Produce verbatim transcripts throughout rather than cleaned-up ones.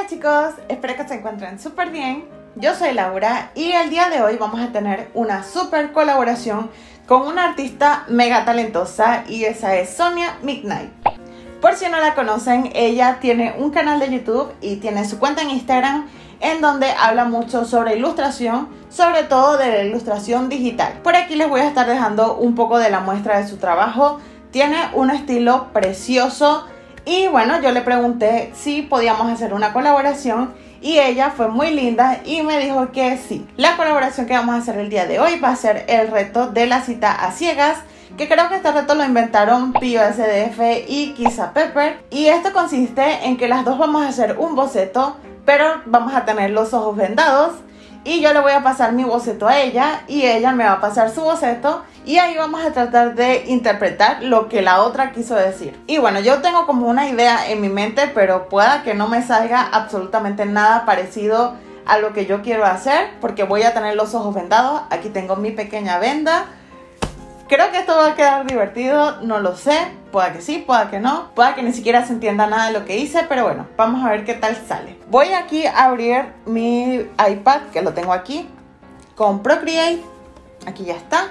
chicos, espero que se encuentren súper bien. Yo soy Laura y el día de hoy vamos a tener una súper colaboración con una artista mega talentosa y esa es Sonia Midnight. Por si no la conocen, ella tiene un canal de YouTube y tiene su cuenta en Instagram en donde habla mucho sobre ilustración, sobre todo de la ilustración digital. Por aquí les voy a estar dejando un poco de la muestra de su trabajo. Tiene un estilo precioso y bueno, yo le pregunté si podíamos hacer una colaboración y ella fue muy linda y me dijo que sí. La colaboración que vamos a hacer el día de hoy va a ser el reto de la cita a ciegas, que creo que este reto lo inventaron Pío S D F y Kisa Pepper, y esto consiste en que las dos vamos a hacer un boceto, pero vamos a tener los ojos vendados y yo le voy a pasar mi boceto a ella y ella me va a pasar su boceto y ahí vamos a tratar de interpretar lo que la otra quiso decir. Y bueno, yo tengo como una idea en mi mente, pero pueda que no me salga absolutamente nada parecido a lo que yo quiero hacer, porque voy a tener los ojos vendados. Aquí tengo mi pequeña venda. Creo que esto va a quedar divertido, no lo sé, pueda que sí, pueda que no, pueda que ni siquiera se entienda nada de lo que hice, pero bueno, vamos a ver qué tal sale. Voy aquí a abrir mi iPad, que lo tengo aquí, con Procreate, aquí ya está.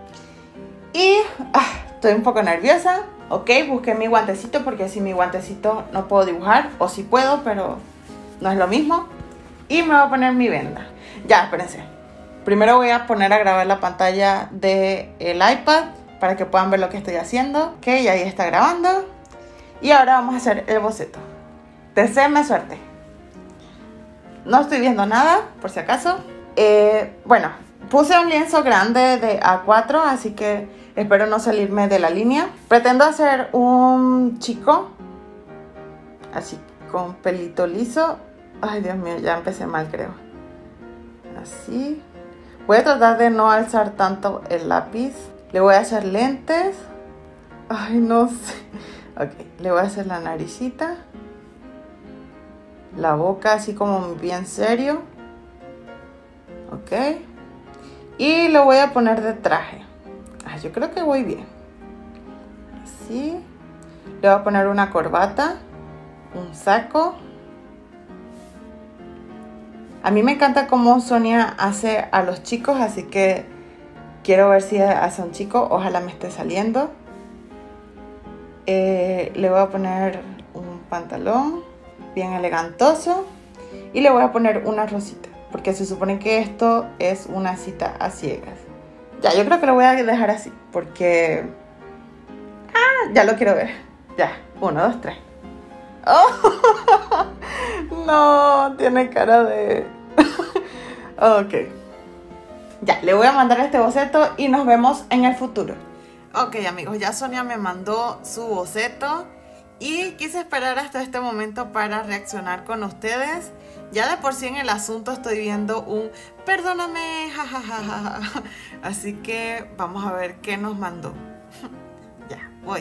Y ah, estoy un poco nerviosa, ok, busqué mi guantecito porque sin mi guantecito no puedo dibujar, o sí puedo, pero no es lo mismo. Y me voy a poner mi venda. Ya, espérense. Primero voy a poner a grabar la pantalla del iPad para que puedan ver lo que estoy haciendo. Ok, ahí está grabando. Y ahora vamos a hacer el boceto. Deséenme suerte. No estoy viendo nada, por si acaso. Eh, bueno, puse un lienzo grande de A cuatro, así que espero no salirme de la línea. Pretendo hacer un chico, así, con pelito liso. Ay, Dios mío, ya empecé mal, creo. Así. Voy a tratar de no alzar tanto el lápiz. Le voy a hacer lentes. Ay, no sé. Ok, le voy a hacer la naricita. La boca así como bien serio. Ok. Y lo voy a poner de traje. Ay, yo creo que voy bien. Así. Le voy a poner una corbata. Un saco. A mí me encanta cómo Sonia hace a los chicos, así que quiero ver si hace un chico. Ojalá me esté saliendo. Eh, le voy a poner un pantalón bien elegantoso y le voy a poner una rosita, porque se supone que esto es una cita a ciegas. Ya, yo creo que lo voy a dejar así, porque ah, ya lo quiero ver. Ya, uno, dos, tres. Oh, no, tiene cara de... Ok. Ya, le voy a mandar este boceto y nos vemos en el futuro. Ok, amigos, ya Sonia me mandó su boceto y quise esperar hasta este momento para reaccionar con ustedes. Ya de por sí en el asunto estoy viendo un perdóname, jajajaja. Así que vamos a ver qué nos mandó. Ya, voy.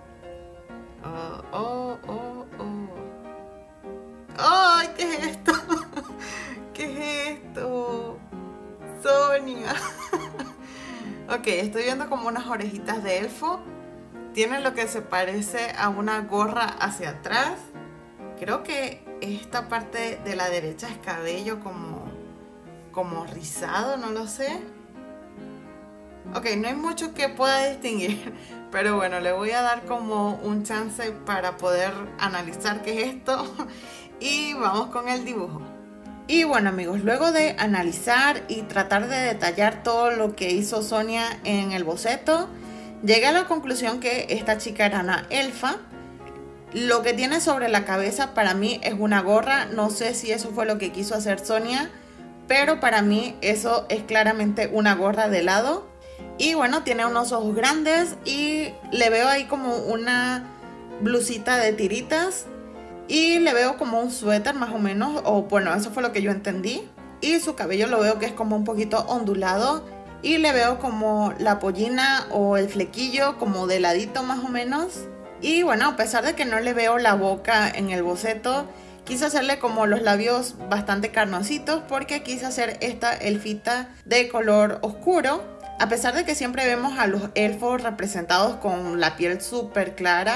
Oh, oh, oh, oh. ¡Ay, qué es esto! ¿Qué es esto? Sonia. Ok, estoy viendo como unas orejitas de elfo. Tiene lo que se parece a una gorra hacia atrás. Creo que esta parte de la derecha es cabello como, como rizado, no lo sé. Ok, no hay mucho que pueda distinguir, pero bueno, le voy a dar como un chance para poder analizar qué es esto y vamos con el dibujo. Y bueno, amigos, luego de analizar y tratar de detallar todo lo que hizo Sonia en el boceto, llegué a la conclusión que esta chica era una elfa. Lo que tiene sobre la cabeza para mí es una gorra, no sé si eso fue lo que quiso hacer Sonia, pero para mí eso es claramente una gorra de lado. Y bueno, tiene unos ojos grandes y le veo ahí como una blusita de tiritas. Y le veo como un suéter más o menos, o bueno, eso fue lo que yo entendí. Y su cabello lo veo que es como un poquito ondulado. Y le veo como la pollina o el flequillo como de ladito más o menos. Y bueno, a pesar de que no le veo la boca en el boceto, quise hacerle como los labios bastante carnositos porque quise hacer esta elfita de color oscuro. A pesar de que siempre vemos a los elfos representados con la piel súper clara,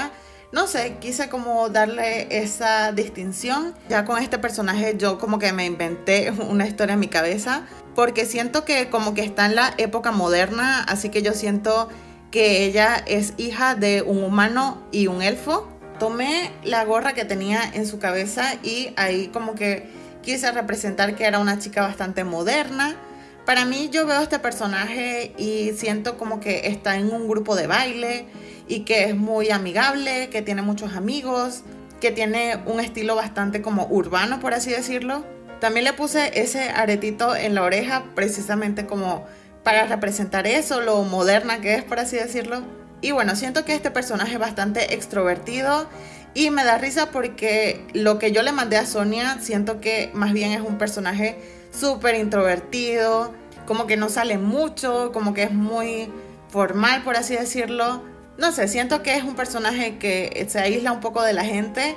no sé, quise como darle esa distinción. Ya con este personaje yo como que me inventé una historia en mi cabeza, porque siento que como que está en la época moderna, así que yo siento que ella es hija de un humano y un elfo. Tomé la gorra que tenía en su cabeza y ahí como que quise representar que era una chica bastante moderna. Para mí, yo veo a este personaje y siento como que está en un grupo de baile y que es muy amigable, que tiene muchos amigos, que tiene un estilo bastante como urbano, por así decirlo. También le puse ese aretito en la oreja precisamente como para representar eso, lo moderna que es, por así decirlo. Y bueno, siento que este personaje es bastante extrovertido y me da risa porque lo que yo le mandé a Sonia, siento que más bien es un personaje súper introvertido, como que no sale mucho, como que es muy formal, por así decirlo. No sé, siento que es un personaje que se aísla un poco de la gente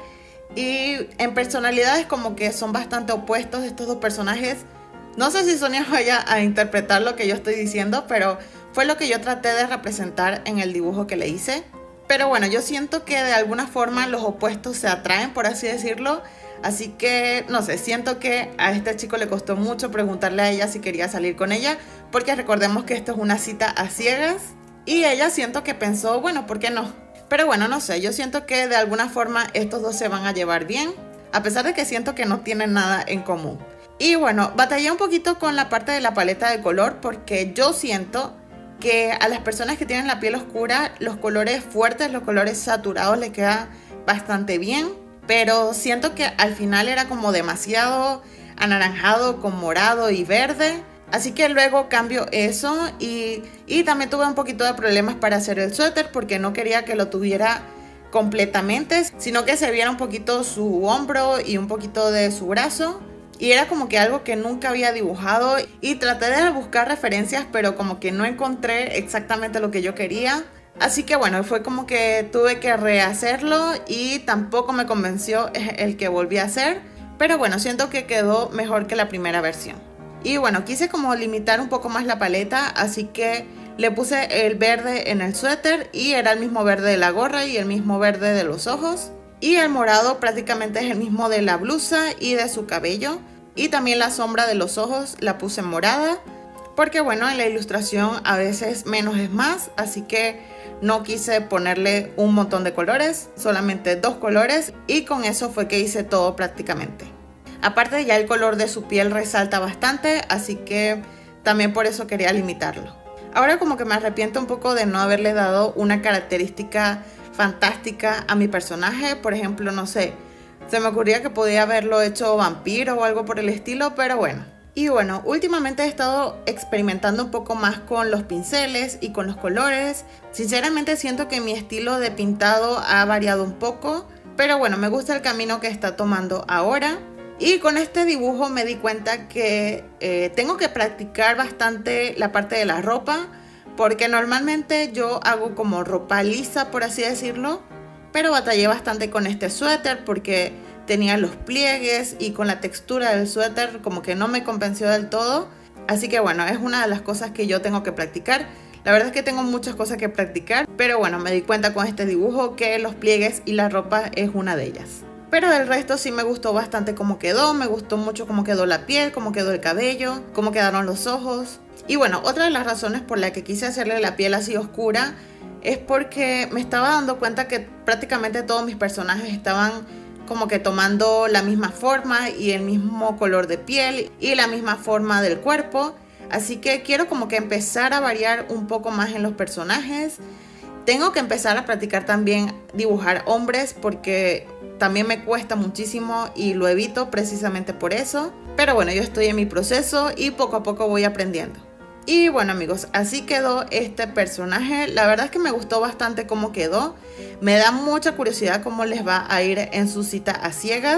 y en personalidades como que son bastante opuestos estos dos personajes. No sé si Sonia vaya a interpretar lo que yo estoy diciendo, pero fue lo que yo traté de representar en el dibujo que le hice. Pero bueno, yo siento que de alguna forma los opuestos se atraen, por así decirlo. Así que, no sé, siento que a este chico le costó mucho preguntarle a ella si quería salir con ella, porque recordemos que esto es una cita a ciegas. Y ella siento que pensó, bueno, ¿por qué no? Pero bueno, no sé, yo siento que de alguna forma estos dos se van a llevar bien, a pesar de que siento que no tienen nada en común. Y bueno, batallé un poquito con la parte de la paleta de color porque yo siento que a las personas que tienen la piel oscura, los colores fuertes, los colores saturados les queda bastante bien, pero siento que al final era como demasiado anaranjado con morado y verde, así que luego cambio eso y, y también tuve un poquito de problemas para hacer el suéter porque no quería que lo tuviera completamente, sino que se viera un poquito su hombro y un poquito de su brazo. Y era como que algo que nunca había dibujado y traté de buscar referencias, pero como que no encontré exactamente lo que yo quería. Así que bueno, fue como que tuve que rehacerlo y tampoco me convenció el que volví a hacer. Pero bueno, siento que quedó mejor que la primera versión. Y bueno, quise como limitar un poco más la paleta, así que le puse el verde en el suéter y era el mismo verde de la gorra y el mismo verde de los ojos. Y el morado prácticamente es el mismo de la blusa y de su cabello. Y también la sombra de los ojos la puse morada. Porque bueno, en la ilustración a veces menos es más. Así que no quise ponerle un montón de colores. Solamente dos colores. Y con eso fue que hice todo prácticamente. Aparte ya el color de su piel resalta bastante. Así que también por eso quería limitarlo. Ahora como que me arrepiento un poco de no haberle dado una característica fantástica a mi personaje. Por ejemplo, no sé, se me ocurría que podía haberlo hecho vampiro o algo por el estilo, pero bueno. Y bueno, últimamente he estado experimentando un poco más con los pinceles y con los colores. Sinceramente siento que mi estilo de pintado ha variado un poco, pero bueno, me gusta el camino que está tomando ahora. Y con este dibujo me di cuenta que eh, tengo que practicar bastante la parte de la ropa, porque normalmente yo hago como ropa lisa, por así decirlo, pero batallé bastante con este suéter porque tenía los pliegues y con la textura del suéter como que no me convenció del todo. Así que bueno, es una de las cosas que yo tengo que practicar. La verdad es que tengo muchas cosas que practicar, pero bueno, me di cuenta con este dibujo que los pliegues y la ropa es una de ellas. Pero del resto sí me gustó bastante cómo quedó, me gustó mucho cómo quedó la piel, cómo quedó el cabello, cómo quedaron los ojos. Y bueno, otra de las razones por la que quise hacerle la piel así oscura es porque me estaba dando cuenta que prácticamente todos mis personajes estaban como que tomando la misma forma y el mismo color de piel y la misma forma del cuerpo. Así que quiero como que empezar a variar un poco más en los personajes. Tengo que empezar a practicar también dibujar hombres porque también me cuesta muchísimo y lo evito precisamente por eso. Pero bueno, yo estoy en mi proceso y poco a poco voy aprendiendo. Y bueno amigos, así quedó este personaje. La verdad es que me gustó bastante cómo quedó. Me da mucha curiosidad cómo les va a ir en su cita a ciegas.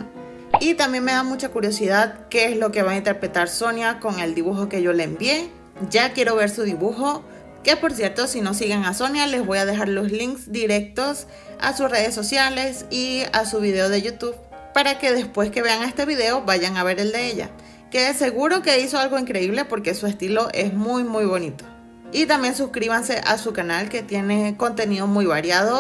Y también me da mucha curiosidad qué es lo que va a interpretar Sonia con el dibujo que yo le envié. Ya quiero ver su dibujo. Que por cierto, si no siguen a Sonia, les voy a dejar los links directos a sus redes sociales y a su video de YouTube, para que después que vean este video vayan a ver el de ella. Que seguro que hizo algo increíble porque su estilo es muy muy bonito. Y también suscríbanse a su canal que tiene contenido muy variado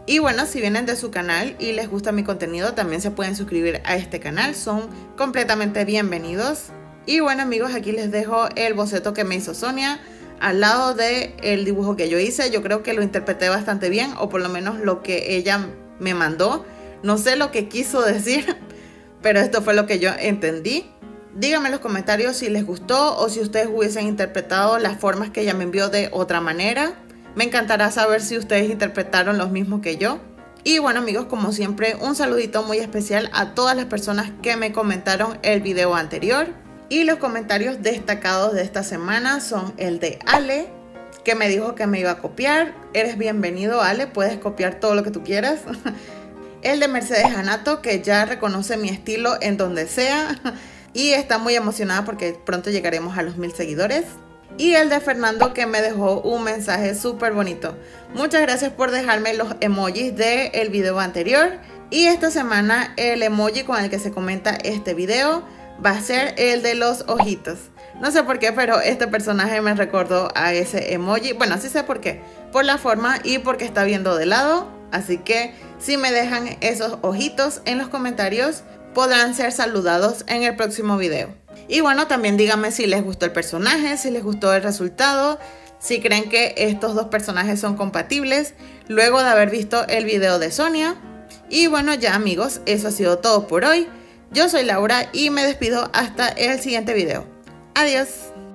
Y bueno, si vienen de su canal y les gusta mi contenido, también se pueden suscribir a este canal, son completamente bienvenidos. Y bueno amigos, aquí les dejo el boceto que me hizo Sonia al lado del dibujo que yo hice. Yo creo que lo interpreté bastante bien, o por lo menos lo que ella me mandó. No sé lo que quiso decir, pero esto fue lo que yo entendí. Díganme en los comentarios si les gustó o si ustedes hubiesen interpretado las formas que ella me envió de otra manera. Me encantará saber si ustedes interpretaron los mismos que yo. Y bueno amigos, como siempre, un saludito muy especial a todas las personas que me comentaron el video anterior. Y los comentarios destacados de esta semana son el de Ale, que me dijo que me iba a copiar. Eres bienvenido, Ale, puedes copiar todo lo que tú quieras. El de Mercedes Anato, que ya reconoce mi estilo en donde sea y está muy emocionada porque pronto llegaremos a los mil seguidores. Y el de Fernando, que me dejó un mensaje súper bonito. Muchas gracias por dejarme los emojis del video anterior. Y esta semana el emoji con el que se comenta este video va a ser el de los ojitos. No sé por qué, pero este personaje me recordó a ese emoji. Bueno, sí sé por qué. Por la forma y porque está viendo de lado. Así que si me dejan esos ojitos en los comentarios, podrán ser saludados en el próximo video. Y bueno, también díganme si les gustó el personaje, si les gustó el resultado, si creen que estos dos personajes son compatibles, luego de haber visto el video de Sonia. Y bueno, ya amigos, eso ha sido todo por hoy. Yo soy Laura y me despido hasta el siguiente video. Adiós.